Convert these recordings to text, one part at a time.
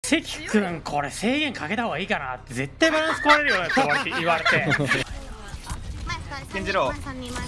関君これ制限かけた方がいいかなって絶対バランス壊れるよねって言われて健次郎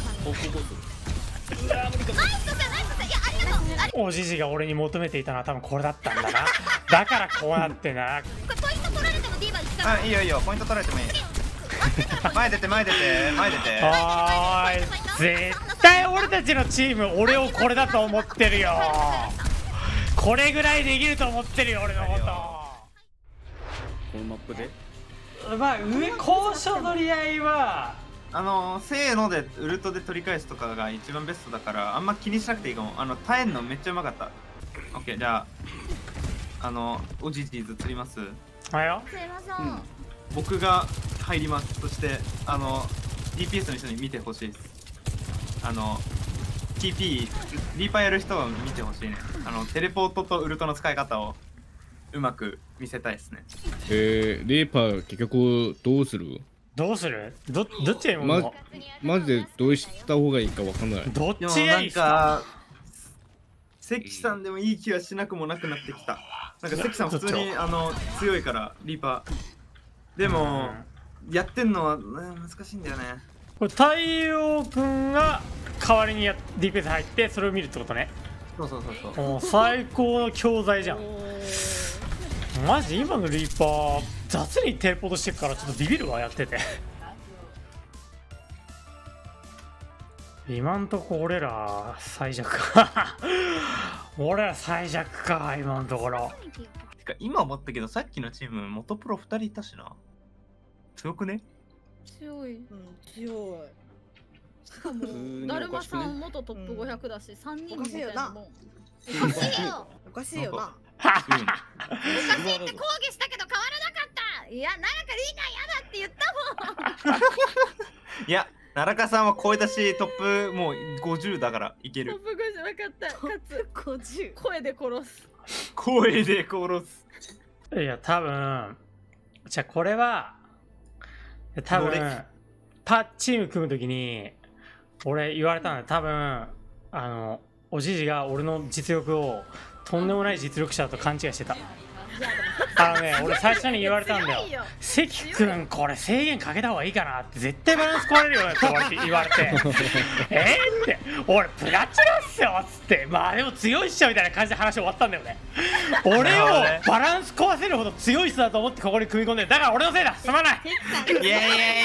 おじじが俺に求めていたのは多分これだったんだな。だからこうなってな。 あ、いいよいいよ、ポイント取られてもいい。前出て前出て前出て。 おーい、絶対俺たちのチーム俺をこれだと思ってるよ。これぐらいできると思ってるよ俺のこと。 このマップでまあ上交渉取り合いはせーのでウルトで取り返すとかが一番ベストだからあんま気にしなくていいかも。耐えんのめっちゃうまかった。オッケー、じゃあおじじず釣ります。 はいよ。 僕が入ります。そしてDPS の人に見てほしいです。TP リーパーやる人は見てほしいね。テレポートとウルトの使い方をうまく見せたいですね。 リーパー結局どうする？ どっちやるの？ マジでどうした方がいいかわかんない。 どっちがいいっすか？ 関さんでもいい気はしなくもなくなってきた。なんか関さん普通に強いからリーパーでもやってんのは難しいんだよね。 これ太陽くんが代わりにディフェンス入ってそれを見るってことね。 そう最高の教材じゃん。マジ今のリーパー雑にテレポートしてるからちょっとビビるわやってて。今んとこ俺ら最弱か。俺ら最弱か今のところ。 てか今思ったけどさっきのチーム元プロ2人いたしな。強くね？ 強い。強い。しかもだるまさん元トップ500だし3人みたいなもん。おかしいよ。おかしいよな。おかしいって抗議したけど変わらなかった。いや、なんかリーダー嫌だって言ったもん。 いや、奈良さんは声出しトップもう50だからいける。 トップ50分かった。かつ50。声で殺す。 声で殺す。 いや多分じゃあこれは多分チーム組むときに俺言われたんだ。多分おじじが俺の実力をとんでもない実力者だと勘違いしてた。俺最初に言われたんだよ。関君これ制限かけた方がいいかなって絶対バランス壊れるよねって言われてって俺プラチナっすよっつってまあでも強いっしょみたいな感じで話終わったんだよね。俺をバランス壊せるほど強い人だと思ってここに組み込んでだから俺のせいだすまない。 いや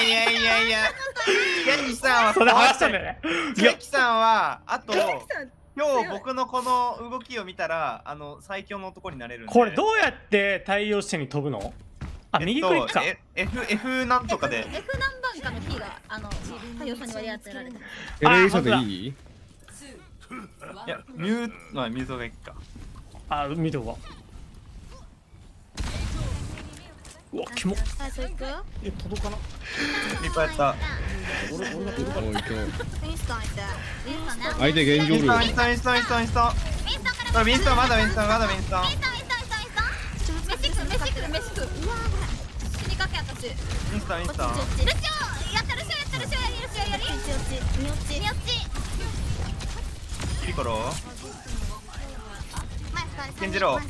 関さんはそれ話したんだよね。 関さんはあと今日僕のこの動きを見たら最強の男になれるんで。 これどうやって太陽視点に飛ぶの？右クリックか。 F なんとかで F 何番かの P が太陽さんに割り当てられてる。 エレイサでいい？ いやミュートがいいか。 見とこう。うわキモ。 届かな。 リッパーやった。 相手現状ルール。 ウィンストンまだウィンストン。 飯食う。死にかけ私。 ウィンストン。 ルシオやったルシオやり。み落ち。 キリコロ。ケンジロウ。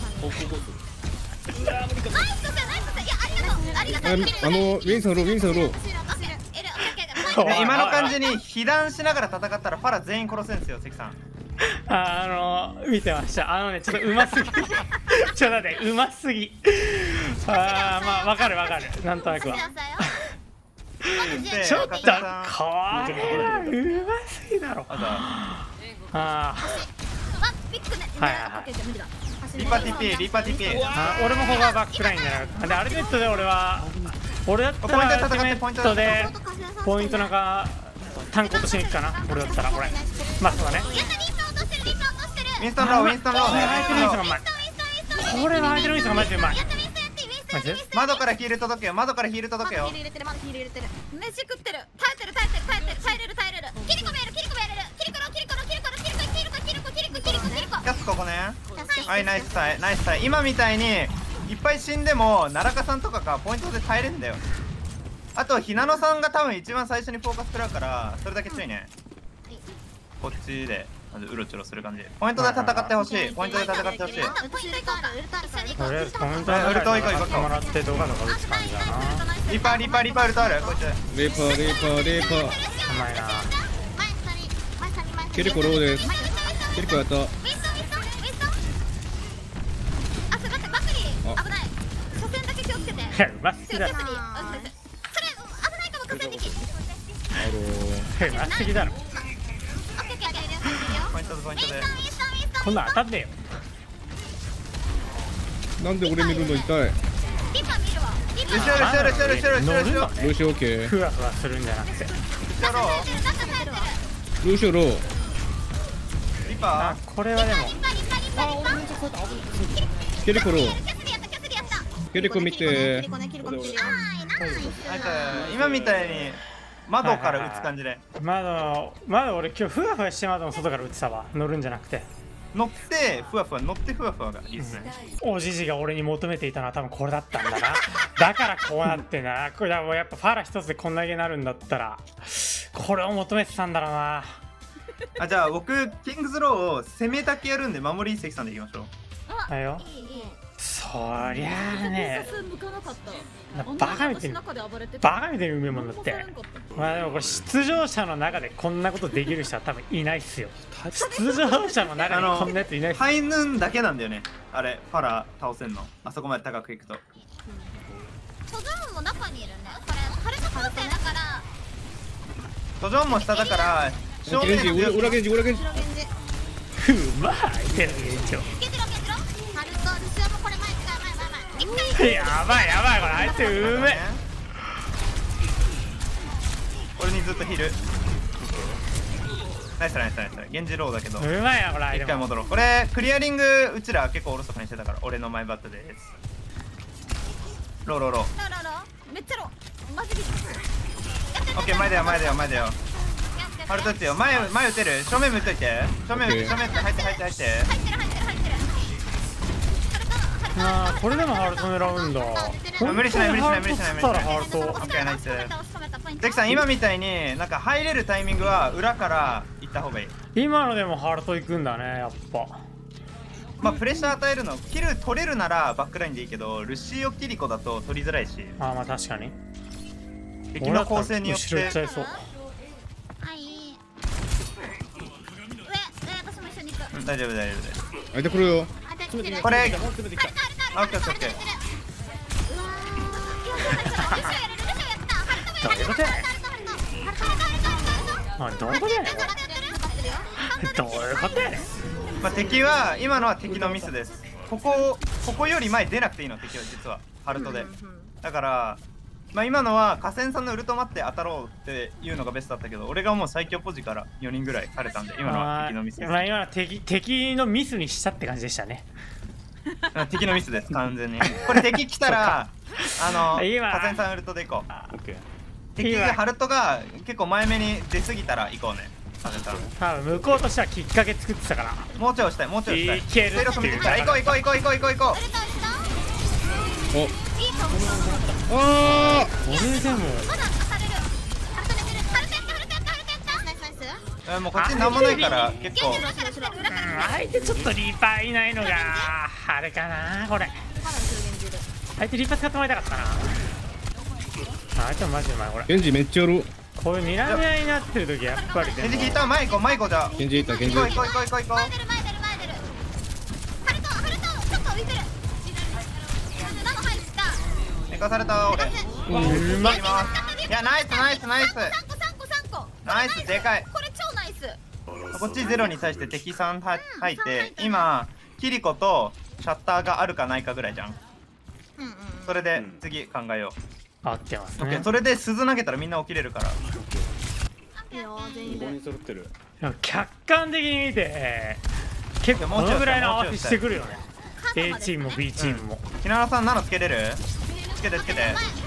ウィンさんロー。 今の感じに被弾しながら戦ったらファラ全員殺せんすよ関さん。 見てました。ちょっとうますぎ。ちょっと待ってうますぎ。まあわかるなんとなくは。ちょっとこれはうますぎだろ。 リーパー TP。 俺もここはバックラインだな。でアルティメットで俺だったらアルティメットでポイントなんか単行としに行くかな。俺だったらまあそうだね。 ウィンストンロー。 これは相手のウィンストンがマジでうまい。 窓からヒール届けよ。 まだヒール入れてる。飯食ってる。耐えれる。キリコやれる。キリコキャスここね。はいナイスタイ。今みたいにいっぱい死んでも奈良さんとかがポイントで耐えれんだよ。あとひなのさんが多分一番最初にフォーカス食らうからそれだけ注意ね。こっちで感じでうろちょろする感じ。ポイントで戦ってほしい。ポイントで戦ってほしい。 とりあえずコメントウルト行こう行こうもらって動画とか打つ感じだな。 リパーリパーリパーウルトあるこいつ。 レーパーレーパーレーパー。 うまいな。 ケリコローです。ケリコやった。 いやうますぎだろ。うますぎだろ。 ポイントでポイントで。 こんなん当たんねえよ。 なんで俺見るの痛い。 ルシオルシオルシオルシオルシオルシオル。 乗るのね。 ルーシオオッケー。 ふわふわするんじゃなくて。 ルーシオロー。 リパあ、これはでも。 ケリコロー。ケリコ見て。 ー。今みたいに窓から打つ感じで。 まだ俺今日ふわふわして窓の外から打ってたわ。乗るんじゃなくて。 乗ってふわふわ乗ってふわふわがいいですね。 おじじが俺に求めていたのは多分これだったんだな。だからこうなってんだな。これだもうやっぱファラ一つでこんだけなるんだったらこれを求めてたんだろうな。 あ、じゃあ僕キングズローを攻めだけやるんで守り関さんでいきましょう。 はいよ。そりゃあね、ババカみたいにバカみたいにうめえもんだって。まあでもこれ出場者の中でこんなことできる人は多分いないっすよ。出場者の中にこんなやついないっすよ。 ハイヌンだけなんだよね。あれファラ倒せんの。あそこまで高くいくと。 トジョンも中にいるね。これハルト構成だからトジョンも下だから正面ゲンジ裏ゲンジ裏ゲンジ。 うまいてる現状。 ハルトルシオもこれ前やばいやばいこれあいつうめえ。 俺にずっとヒール。ナイスナイスナイス。ゲンジローだけどうまいなこれあいつ一回戻ろう。これクリアリングうちら結構おろそかにしてたから俺のマイバットです。ローローロー。 めっちゃローマジでオッケー前だよ前だよ前だよ。ハルト打つよ。前打てる。正面打っといて。正面打って正面打って入って入って入って。 あーこれでもハルト狙うんだ。 無理しない無理しない無理しない無理しない。 ハルトオッケーナイス。ゼキさん今みたいになんか入れるタイミングは裏から行った方がいい。 今のでもハルト行くんだねやっぱ。 まあプレッシャー与えるのキル取れるならバックラインでいいけどルシオキリコだと取りづらいし。 あーまあ確かに敵の構成によって後ろ行っちゃいそう。 大丈夫大丈夫大丈あいてくるよ。 夫。これオッケーオッケーオッケー。 どういうことやねん。あどういうことやねんこれ。どういうことやねん。 まあ敵は今のは敵のミスです。ここより前出なくていいの敵は実はハルトで。だからまあ今のは河川さんのウルト待って当たろうっていうのがベストだったけど俺がもう最強ポジから4人ぐらいされたんで今のは敵のミスです。 まあ今のは敵のミスにしたって感じでしたね。 敵のミスです完全に。これ敵来たら河今川さんウルトで行こう。 オッケー。 敵がハルトが結構前目に出過ぎたら行こうね。河川さん多分向こうとしてはきっかけ作ってたから。 もうちょい押したいもうちょい押いしたい。 けるっていう行こう行こう行こう行こう行こう行こう。 おあこれでももうこっちなんもないから結構。 相手ちょっとリーパーいないのがあれかなこれ。相手リーパー使ってもらいたかったな。相手もマジでうまいこれ。 ゲンジめっちゃおる。 こういう睨み合いになってる時やっぱりでもゲンジ引いた。前行こう前行こうじゃあ。 ゲンジいったゲンジ。 行こう行こう行こう行こう行こう。寝かされた俺。 うまい。 いやナイスナイスナイスナイスでかい。 これ超ナイス。 こっちゼロに対して敵3入って今キリコとシャッターがあるかないかぐらいじゃん。それで次考えよう。 合ってますねオッケー。それで鈴投げたらみんな起きれるから。 5人揃ってる。 でも客観的に見て結構このぐらいの合わせしてくるよね。A チームも B チームも。 木村さん7つけれる？つけてつけて。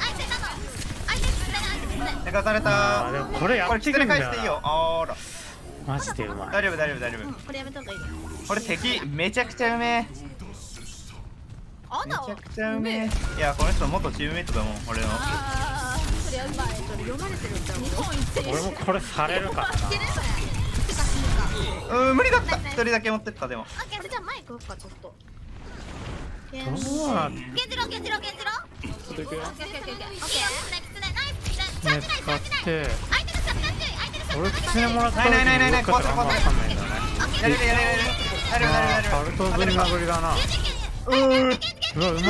寝かされた。 あーでもこれやこれきつねってくるんだよ返していいよ。あらマジでうまい。 大丈夫大丈夫大丈夫。 これやめた方がいいよ。 これ敵めちゃくちゃうめえ。 あめちゃくちゃうめえ。いやこの人元チームメイトだもん俺の。 ああ、それはうまい。それ読まれてるんだ。日本一。 俺もこれされるからな。 知ってるそれ。てか無理だった。一人だけ持ってったでも。 オッケー、じゃあ前行こうかちょっと。 どうなっゲンジロ。 ちょっと行くよ。 オッケー。オッケー。ナイス。 ね使って俺相手キツネもらった時ないにどっかってあんま分かんないんだよね。 やれる。 ハルトぶり殴りだな。うわうまっ。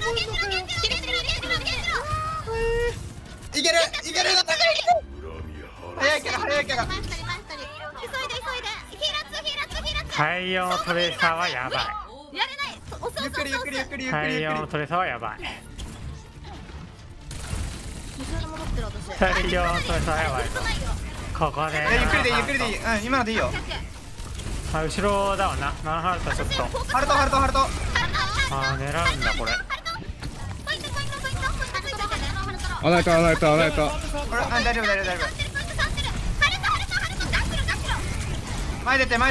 いける。早いから。 太陽のトレーサーはやばい。 ゆっくり。 太陽のトレーサーはやばい。太陽のトレーサーはやばい。ここでゆっくりでいい。今のでいいよ。 後ろだわな。7ハルトちょっとハルト。 狙うんだこれ。 穴開いた。 大丈夫。前出て。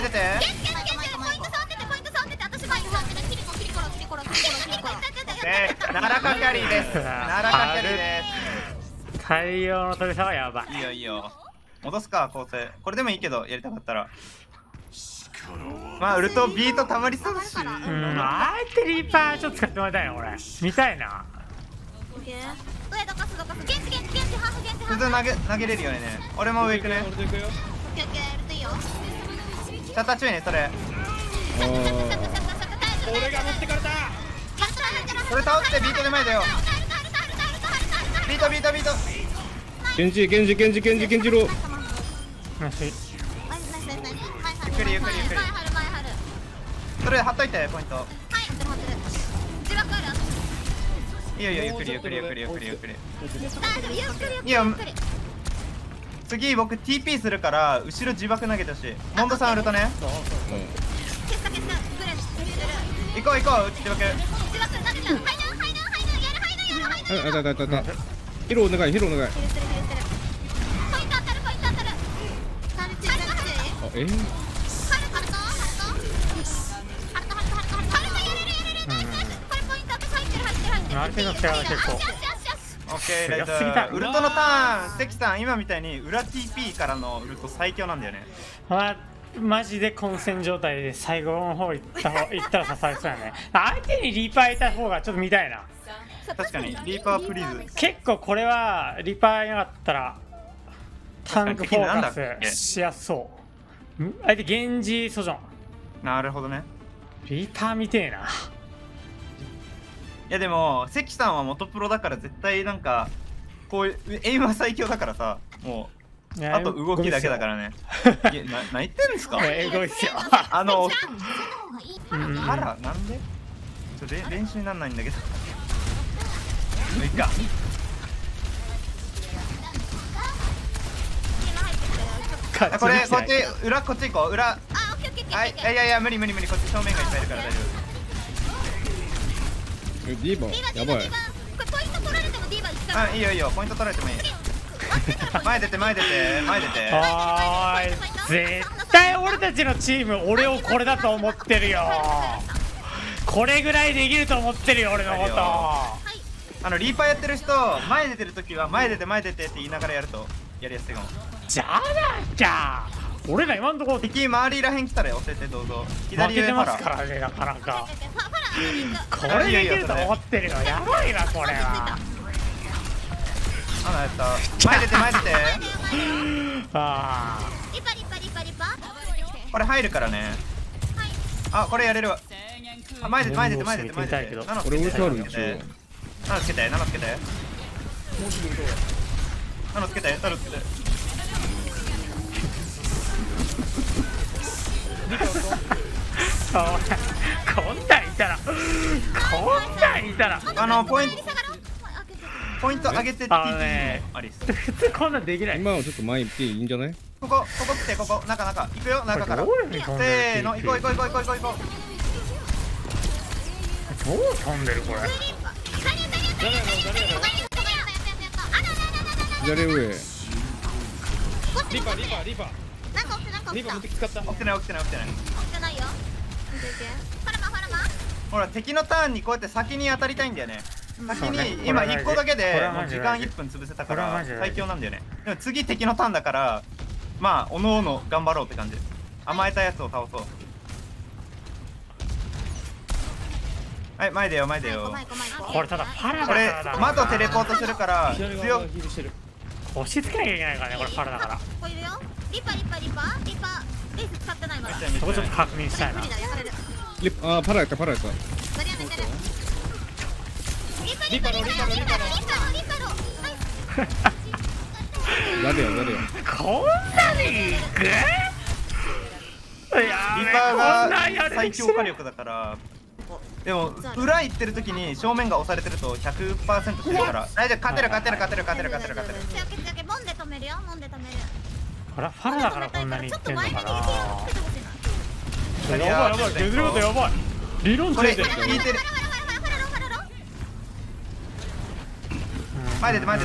奈良かかりです。 太陽のトレーサーはやばい。 いいよ。戻すか構成。これでもいいけどやりたかったら。まあウルトビートたまりそうだし。 あえてリーパーちょっと使ってもらいたいな俺。見たいな。 普通投げれるよね。俺も上行くね。シャッター注意ねそれ。 俺が持ってかれた。 それ倒ってビートで前だよ。ビート。 ケンジロー。 ナイス。 ゆっくり。それ貼っといてポイント。いいよゆっくり。いいよ。次僕 TP するから後ろ自爆投げてほしい。モンドさんウルトね。行こう自爆。 ヒロお願い。 相手の手が結構オッケーライト。ウルトのターン関さん今みたいに裏 TP からのウルト最強なんだよね。 マジで混戦状態で最後の方行ったら刺されそうやね。相手にリーパーいた方がちょっと見たいな。 確かにリーパープリーズ。 結構これはリーパーいなかったらタンクフォーカスしやすそう。相手源氏ソジョン。 なるほどね。 リーパー見てえな。 いやでも関さんは元プロだから絶対なんかこういうエイムは最強だからさ、もうあと動きだけだからね。いや何言ってんですか。 エゴいっすよ。 あらなんで練習になんないんだけど。いいか。こっち裏こっち行こう裏。はいいや無理こっち正面がいっぱいいるから大丈夫。 ディーバーやばい。 いいよポイント取られてもいい。前出て。 おーい絶対俺たちのチーム俺をこれだと思ってるよ。これぐらいできると思ってるよ俺のこと。 リーパーやってる人前出てる時は前出てって言いながらやるとやりやすいかも。 じゃあなきゃ俺ら今んとこ敵周りらへん来たら教えてどうぞ。 左上ますからねなかなか。これできると思ってるよ。やばいなこれは。 やった前出てこれ入るからね。これやれるわ。前出て俺ウルトある一応。 ナノつけてこんなんいたらポイント上げて TP もありっす。 普通こんなんできない。 今はちょっと前行っていいんじゃない。 ここ来て中行くよ。中からせーの行こう。 どう飛んでるこれ。 左上。 リーパー持ってきつかった。 起きてないよ。ほら敵のターンにこうやって先に当たりたいんだよね。先に今1個だけでもう時間1分潰せたから最強なんだよね。でも次敵のターンだからまあおのおの頑張ろうって感じ。 甘えたやつを倒そう。はい、前だよ前だよ。 これただパラだこれからだマトテレポートするから左強側がヒールしてる。 押し付けなきゃいけないからね、これパラだから。 ここいるよ。リッパレース使ってないまだ。 そこちょっと確認したいな。 無理だやられる。 あー、パラやった、パラやった。 ザリアネてる。リッパロ。ナイス。 誰や、誰や。 こんなにいく？いやリー、 パーこんなんやがる最強火力だから。でも裏行ってる時に正面が押されてると 100% 死ぬから大丈夫。勝てる。 ボンで止めるよ。ボンで止める。 ほら、パラだからこんなにいってんのかな。 ちょっと前につけてほしいな。 やばい、削ることやばい。理論これついてる。 引いてる。前出て。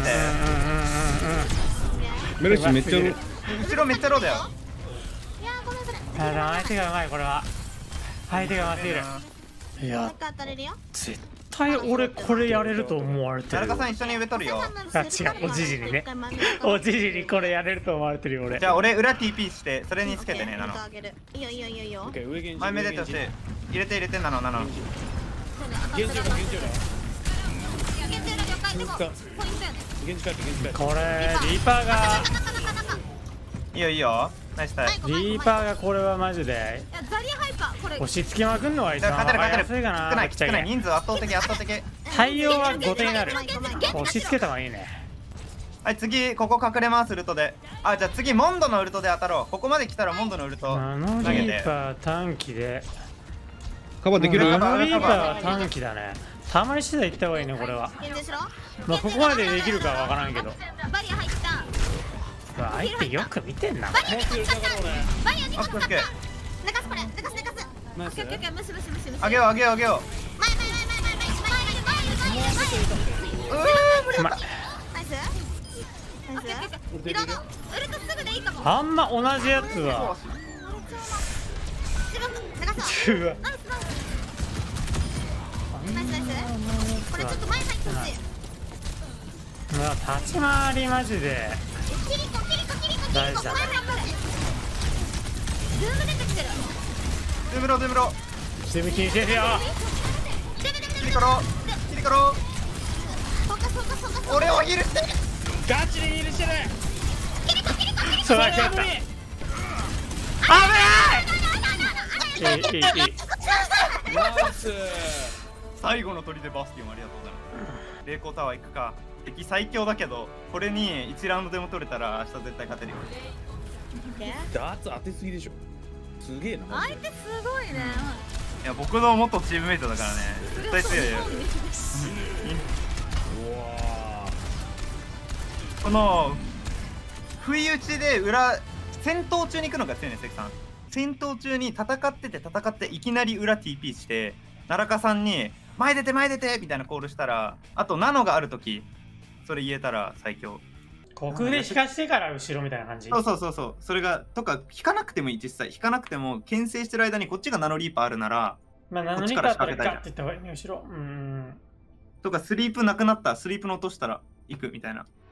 メルシーめっちゃ後ろめっちゃローだよ。 いやーごめんそれ。 相手がうまい、これは。相手がうますぎる。いもうや一、回当たれるよ。 絶対俺これやれると思われてるよ。 田中さん一緒に上取るよ。 あ、違う、おじじにね。おじじにこれやれると思われてるよ、俺。 じゃあ俺裏 TP してそれにつけてね。ナノいいよ。 上現前目出てほしい。入れてナノ。 現地裏現地裏了解。でもポイントよね。 現地帰ってこれ、リーパーが、 いいよナイスタイ。 リーパーがこれはマジで、 いやザリアハイパーこれ。 押し付けまくんのが一番勝てるわかりやすいかな。 少ない人数圧倒的。 対応は5点になる。押し付けた方がいいね。 はい、次ここ隠れますウルトで。あ、じゃあ次モンドのウルトで当たろう。ここまで来たらモンドのウルトナノリーパー短期で。 カバーできる。 ナノリーパーは短期だね。たまにしてたら行った方がいいね、これは。 現地しろ。 まあ、ここまでできるかはわからんけど。 バリア入った。 相手よく見てんな。 バリア2個使った。バリア2個使った。 オッケー寝かすこれ。寝かす。 ナイス。 オッケー無視。 あげよう。 前。 うまナイス。リロード。ウルトすぐでいいかも。 あんま同じやつは。うわ。 ナイス。これちょっと前入ってほしい。 立ち回りマジで大事だね。 ズーム出てきてる。 ズームロズーム禁止ですよ。 キリコロフォーカス。 俺をヒールしてガチでヒールしてる。 それはやった。危ない。いい。 ナイス。 最後の砦バスティオンありがとうございます。霊光タワー行くか。敵最強だけどこれに1ラウンドでも取れたら明日絶対勝てるよ。 ダーツ当てすぎでしょ。すげえな。 相手すごいね。 いや僕の元チームメイトだからね。絶対強いよ。 うわこの不意打ちで裏戦闘中に行くのが強いね関さん。戦闘中に戦っていきなり裏 TP して奈良さんに前出てみたいなコールしたら、あとナノがある時それ言えたら最強。 虚空で引かしてから後ろみたいな感じ。 そうそれがとか引かなくてもいい。実際引かなくても牽制してる間にこっちがナノリーパーあるなら、 まあナノリーパーだったらガッていった方がいいね、後ろ。 とかスリープなくなったスリープの落としたら行くみたいな。